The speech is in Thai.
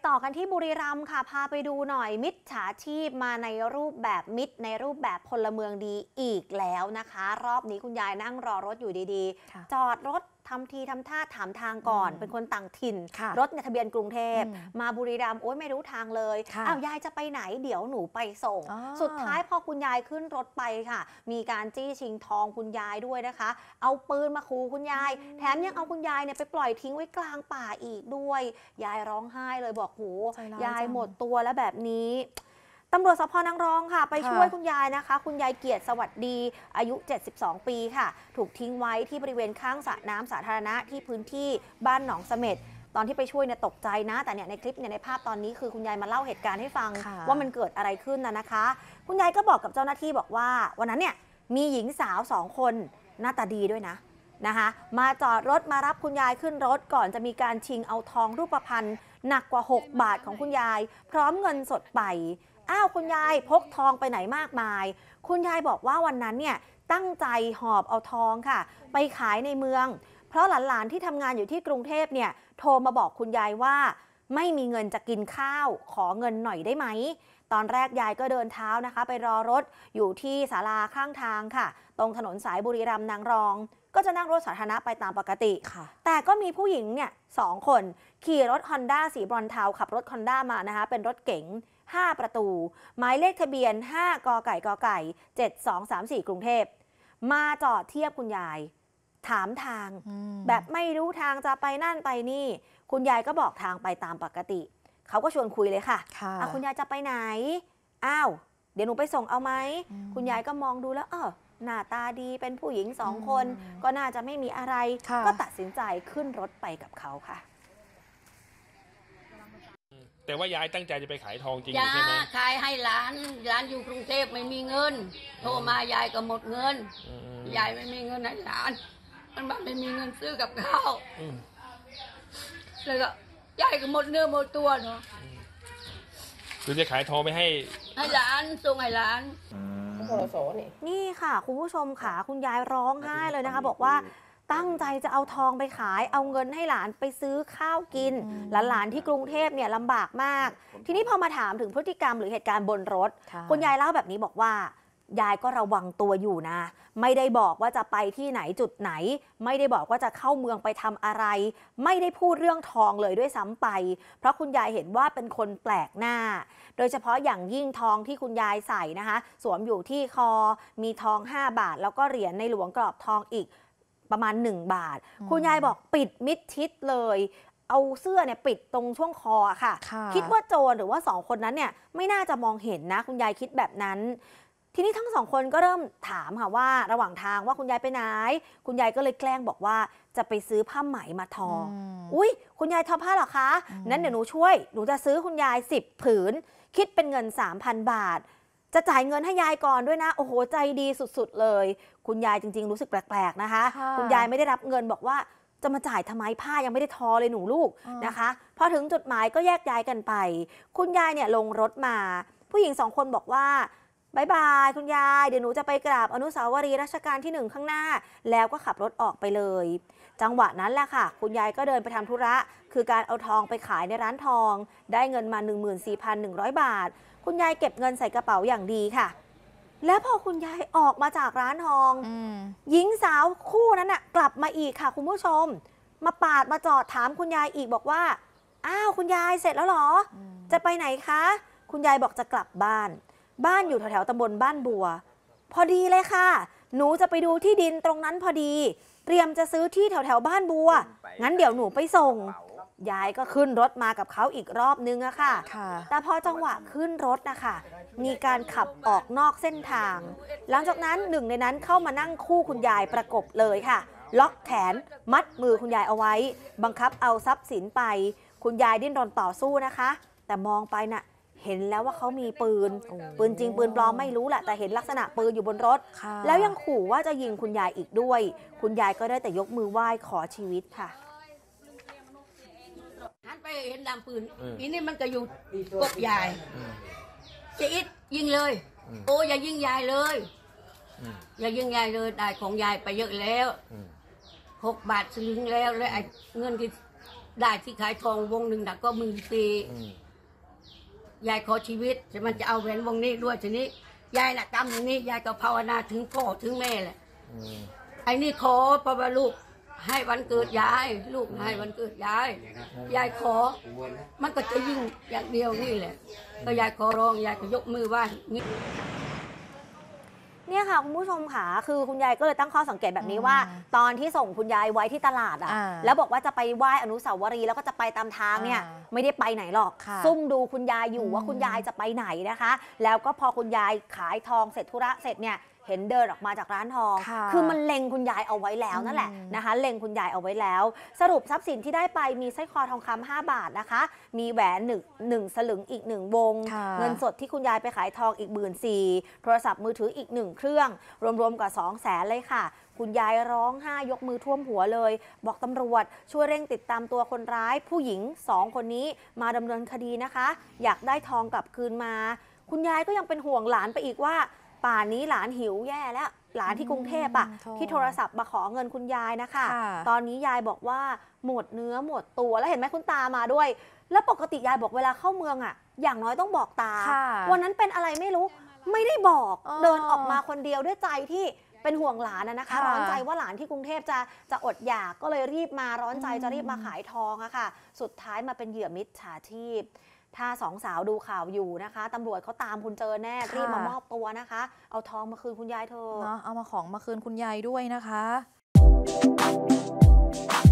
ต่อกันที่บุรีรัมย์ค่ะพาไปดูหน่อยมิจฉาชีพมาในรูปแบบในรูปแบบพลเมืองดีอีกแล้วนะคะรอบนี้คุณยายนั่งรอรถอยู่ดีๆจอดรถทำทีทำท่าถามทางก่อนเป็นคนต่างถิ่นรถเนี่ยทะเบียนกรุงเทพมาบุรีรัมย์โอ๊ยไม่รู้ทางเลยอ้าวยายจะไปไหนเดี๋ยวหนูไปส่งสุดท้ายพอคุณยายขึ้นรถไปค่ะมีการจี้ชิงทองคุณยายด้วยนะคะเอาปืนมาขู่คุณยายแถมยังเอาคุณยายเนี่ยไปปล่อยทิ้งไว้กลางป่าอีกด้วยยายร้องไห้เลยบอกโหยายหมดตัวแล้วแบบนี้ตำรวจสพนางรองค่ะไปช่วยคุณยายนะคะคุณยายเกียรติสวัสดีอายุ72ปีค่ะถูกทิ้งไว้ที่บริเวณข้างสระน้ำสาธารณะที่พื้นที่บ้านหนองเสม็ดตอนที่ไปช่วยเนี่ยตกใจนะแต่เนี่ยในคลิปเนี่ยในภาพตอนนี้คือคุณยายมาเล่าเหตุการณ์ให้ฟังว่ามันเกิดอะไรขึ้นนะคะคุณยายก็บอกกับเจ้าหน้าที่บอกว่าวันนั้นเนี่ยมีหญิงสาว2คนหน้าตาดีด้วยนะคะมาจอดรถมารับคุณยายขึ้นรถก่อนจะมีการชิงเอาทองรูปพรรณหนักกว่า6 บาทของคุณยายพร้อมเงินสดไปอ้าวคุณยายพกทองไปไหนมากมายคุณยายบอกว่าวันนั้นเนี่ยตั้งใจหอบเอาทองค่ะไปขายในเมืองเพราะหลานๆที่ทำงานอยู่ที่กรุงเทพเนี่ยโทรมาบอกคุณยายว่าไม่มีเงินจะกินข้าวขอเงินหน่อยได้ไหมตอนแรกยายก็เดินเท้านะคะไปรอรถอยู่ที่ศาลาข้างทางค่ะตรงถนนสายบุรีรัมย์นางรองก็จะนั่งรถสาธารณะไปตามปกติแต่ก็มีผู้หญิงเนี่ย2 คนขี่รถ Honda สีบรอนซ์เทาขับรถ Honda มานะคะเป็นรถเก๋ง5 ประตูหมายเลขทะเบียน5 กไก่7234 กรุงเทพมาจอดเทียบคุณยายถามทางแบบไม่รู้ทางจะไปนั่นไปนี่คุณยายก็บอกทางไปตามปกติเขาก็ชวนคุยเลยค่ะคุณยายจะไปไหนอ้าวเดี๋ยวหนูไปส่งเอาไหมคุณยายก็มองดูแล้วหน้าตาดีเป็นผู้หญิง2 คนก็น่าจะไม่มีอะไรก็ตัดสินใจขึ้นรถไปกับเขาค่ะแต่ว่ายายตั้งใจจะไปขายทองจริงใช่ไหมขายให้หลานอยู่กรุงเทพไม่มีเงินโทรมายายก็หมดเงินยายไม่มีเงินให้หลานมันบ้านไม่มีเงินซื้อกับข้าวแล้วก็ยายก็หมดเนื้อหมดตัวเนาะคือจะขายทองไปให้หลานส่งให้หลานนี่ค่ะคุณผู้ชมค่ะคุณยายร้องไห้เลยนะคะบอกว่าตั้งใจจะเอาทองไปขายเอาเงินให้หลานไปซื้อข้าวกินหลานที่กรุงเทพเนี่ยลำบากมากทีนี้พอมาถามถึงพฤติกรรมหรือเหตุการณ์บนรถคุณยายเล่าแบบนี้บอกว่ายายก็ระวังตัวอยู่นะไม่ได้บอกว่าจะไปที่ไหนจุดไหนไม่ได้บอกว่าจะเข้าเมืองไปทำอะไรไม่ได้พูดเรื่องทองเลยด้วยซ้ำไปเพราะคุณยายเห็นว่าเป็นคนแปลกหน้าโดยเฉพาะอย่างยิ่งทองที่คุณยายใส่นะคะสวมอยู่ที่คอมีทอง5 บาทแล้วก็เหรียญในหลวงกรอบทองอีกประมาณ1 บาทคุณยายบอกปิดมิดชิดเลยเอาเสื้อเนี่ยปิดตรงช่วงคอค่ะคิดว่าโจรหรือว่า2 คนนั้นเนี่ยไม่น่าจะมองเห็นนะคุณยายคิดแบบนั้นทีนี้ทั้ง2 คนก็เริ่มถามค่ะว่าระหว่างทางว่าคุณยายไปไหนคุณยายก็เลยแกล้งบอกว่าจะไปซื้อผ้าไหมมาทออุ้ยคุณยายทอผ้าเหรอคะนั้นเดี๋ยวหนูช่วยหนูจะซื้อคุณยาย10 ผืนคิดเป็นเงิน 3,000 บาทจะจ่ายเงินให้ยายก่อนด้วยนะโอ้โหใจดีสุดๆเลยคุณยายจริงๆรู้สึกแปลกๆนะคะคุณยายไม่ได้รับเงินบอกว่าจะมาจ่ายทำไมผ้ายังไม่ได้ทอเลยหนูลูกนะคะพอถึงจุดหมายก็แยกย้ายกันไปคุณยายเนี่ยลงรถมาผู้หญิง2 คนบอกว่าบายบายคุณยายเดี๋ยวหนูจะไปกราบอนุสาวรีย์รัชกาลที่1ข้างหน้าแล้วก็ขับรถออกไปเลยจังหวะนั้นแหละค่ะคุณยายก็เดินไปทำธุระคือการเอาทองไปขายในร้านทองได้เงินมา 14,100 บาทคุณยายเก็บเงินใส่กระเป๋าอย่างดีค่ะแล้วพอคุณยายออกมาจากร้านทองหญิงสาวคู่นั้นน่ะกลับมาอีกค่ะคุณผู้ชมมาปาดมาจอดถามคุณยายอีกบอกว่าอ้าวคุณยายเสร็จแล้วเหรอจะไปไหนคะคุณยายบอกจะกลับบ้านอยู่แถวๆตำบลบ้านบัวพอดีเลยค่ะหนูจะไปดูที่ดินตรงนั้นพอดีเตรียมจะซื้อที่แถวๆบ้านบัวงั้นเดี๋ยวหนูไปส่งยายก็ขึ้นรถมากับเขาอีกรอบนึงอะค่ะแต่พอจังหวะขึ้นรถนะคะมีการขับออกนอกเส้นทางหลังจากนั้น1 ในนั้นเข้ามานั่งคู่คุณยายประกบเลยค่ะล็อกแขนมัดมือคุณยายเอาไว้บังคับเอาทรัพย์สินไปคุณยายดิ้นรนต่อสู้นะคะแต่มองไปน่ะเห็นแล้วว่าเขามีปืนจริงปืนปลอมไม่รู้แหละแต่เห็นลักษณะปืนอยู่บนรถแล้วยังขู่ว่าจะยิงคุณยายอีกด้วยคุณยายก็ได้แต่ยกมือไหว้ขอชีวิตค่ะหันไปเห็นดำปืนอีนี่มันก็อยู่กบยายจะอิดยิงเลยโอ้อย่ายิงยายเลยอย่ายิงยายเลยได้ของยายไปเยอะแล้ว6 บาทสลึงแล้วไอ้เงินที่ได้ที่ขายทองวงหนึ่งก็14,000ยายขอชีวิตจะมันจะเอาแหวนวงนี้ด้วยทีนี้ยายน่ะทำอย่างนี้ยายก็ภาวนาถึงพ่อถึงแม่แหละไอ้นี่ขอเพราะว่าลูกให้วันเกิดยายลูกให้วันเกิดยายขอมันก็จะยิ่งอย่างเดียวนี่แหละก็ยายขอร้องยายก็ยกมือไหว้เนี่ยค่ะคุณผู้ชมค่ะคือคุณยายก็เลยตั้งข้อสังเกตแบบนี้ว่า ตอนที่ส่งคุณยายไว้ที่ตลาดแล้วบอกว่าจะไปไหว้อนุสาวรีย์แล้วก็จะไปตามทางเนี่ยไม่ได้ไปไหนหรอกซุ่มดูคุณยายอยู่ว่าคุณยายจะไปไหนนะคะแล้วก็พอคุณยายขายทองเสร็จธุระเสร็จเนี่ยเห็นเดินออกมาจากร้านทองคือมันเล็งคุณยายเอาไว้แล้วนั่นแหละนะคะเล็งคุณยายเอาไว้แล้วสรุปทรัพย์สินที่ได้ไปมีสร้อยคอทองคำ5 บาทนะคะมีแหวน1 สลึงอีก1 วงเงินสดที่คุณยายไปขายทองอีก14,000โทรศัพท์มือถืออีก1 เครื่องรวมๆกว่า200,000เลยค่ะคุณยายร้องไห้ยกมือท่วมหัวเลยบอกตำรวจช่วยเร่งติดตามตัวคนร้ายผู้หญิง2 คนนี้มาดำเนินคดีนะคะอยากได้ทองกลับคืนมาคุณยายก็ยังเป็นห่วงหลานไปอีกว่าป่านนี้หลานหิวแย่แล้วหลานที่กรุงเทพที่โทรศัพท์มาขอเงินคุณยายนะคะตอนนี้ยายบอกว่าหมดเนื้อหมดตัวแล้วเห็นไหมคุณตามาด้วยแล้วปกติยายบอกเวลาเข้าเมืองอย่างน้อยต้องบอกตาวันนั้นเป็นอะไรไม่รู้ไม่ได้บอกเดินออกมาคนเดียวด้วยใจที่เป็นห่วงหลานนะคะร้อนใจว่าหลานที่กรุงเทพจะอดอยากก็เลยรีบมาร้อนใจจะรีบมาขายทองอะค่ะสุดท้ายมาเป็นเหยื่อมิจฉาชีพถ้า2 สาวดูข่าวอยู่นะคะตำรวจเขาตามคุณเจอแน่รีบมามอบตัวนะคะเอาทองมาคืนคุณยายเธอเอามาของมาคืนคุณยายด้วยนะคะ